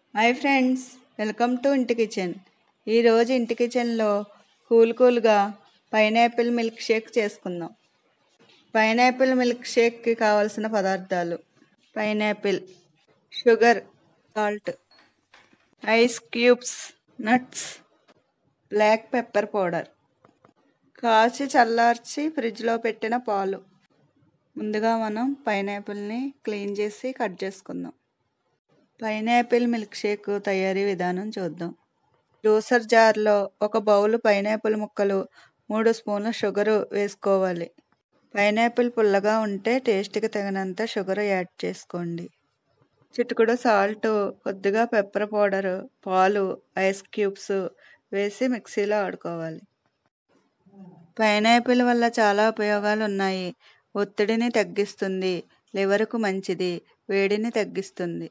Hi friends, welcome to Inti kitchen. ఈరోజు ఇంటి కిచెన్లో కూల్గా పైనాపిల్ మిల్క్ షేక్ చేసుకుందాం. పైనాపిల్ మిల్క్ షేక్కి కావాల్సిన పదార్థాలు: pineapple, sugar, salt, ice cubes, nuts, black pepper powder, కాచి చల్లార్చి ఫ్రిడ్జ్లో పెట్టిన పాలు. ముందుగా మనం పైనాపిల్ని క్లీన్ చేసి కట్ చేసుకుందాం. పైనాపిల్ మిల్క్ షేక్ తయారీ విధానం చూద్దాం. జ్యూసర్ జార్లో ఒక బౌల్ పైనాపిల్ ముక్కలు, 3 స్పూన్ల షుగరు వేసుకోవాలి. పైనాపిల్ పుల్లగా ఉంటే టేస్ట్కి తగినంత షుగర్ యాడ్ చేసుకోండి. చిటికెడు సాల్ట్, కొద్దిగా పెప్పర్ పౌడర్, పాలు, ఐస్ క్యూబ్స్ వేసి మిక్సీలో ఆడుకోవాలి. పైనాపిల్ వల్ల చాలా ఉపయోగాలు ఉన్నాయి. ఒత్తిడిని తగ్గిస్తుంది, లివర్కు మంచిది, వేడిని తగ్గిస్తుంది.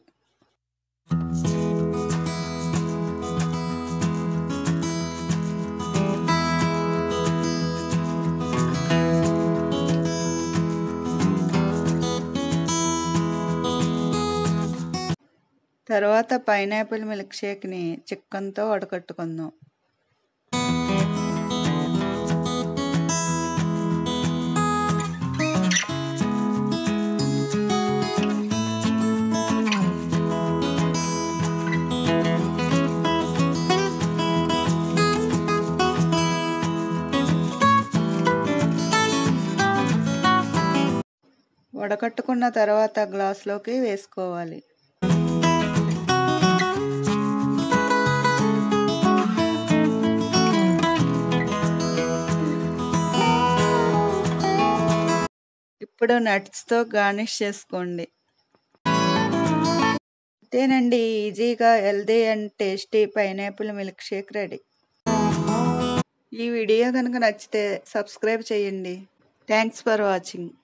తర్వాత పైనాపిల్ మిల్క్ షేక్ని చిక్కన్తో వడకట్టుకుందాం. వడకట్టుకున్న తర్వాత గ్లాసులోకి వేసుకోవాలి. ఇప్పుడు నట్స్తో గార్నిష్ చేసుకోండి. అంతేనండి, ఈజీగా healthy and tasty pineapple milkshake ready. ఈ వీడియో కనుక నచ్చితే సబ్స్క్రైబ్ చేయండి. Thanks for watching.